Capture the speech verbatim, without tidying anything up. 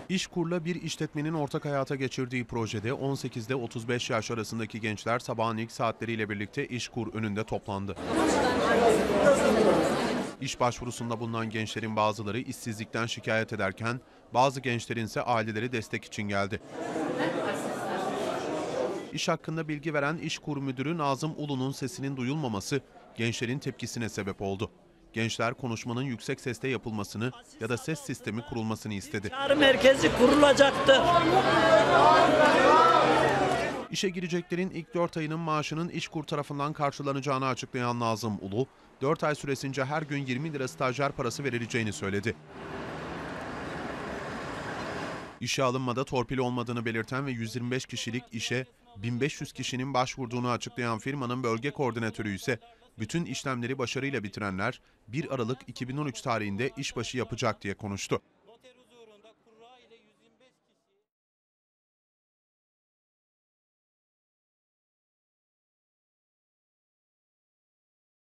İşkur'la bir işletmenin ortak hayata geçirdiği projede on sekizde otuz beş yaş arasındaki gençler sabahın ilk saatleriyle birlikte İşkur önünde toplandı. İş başvurusunda bulunan gençlerin bazıları işsizlikten şikayet ederken bazı gençlerin ise aileleri destek için geldi. İş hakkında bilgi veren İşkur Müdürü Nazım Ulu'nun sesinin duyulmaması gençlerin tepkisine sebep oldu. Gençler konuşmanın yüksek sesle yapılmasını ya da ses sistemi kurulmasını istedi. Çağrı merkezi kurulacaktı. İşe gireceklerin ilk dört ayının maaşının İşkur tarafından karşılanacağını açıklayan Nazım Ulu, dört ay süresince her gün yirmi lira stajyer parası verileceğini söyledi. İşe alınmada torpil olmadığını belirten ve yüz yirmi beş kişilik işe bin beş yüz kişinin başvurduğunu açıklayan firmanın bölge koordinatörü ise bütün işlemleri başarıyla bitirenler bir Aralık iki bin on üç tarihinde işbaşı yapacak diye konuştu.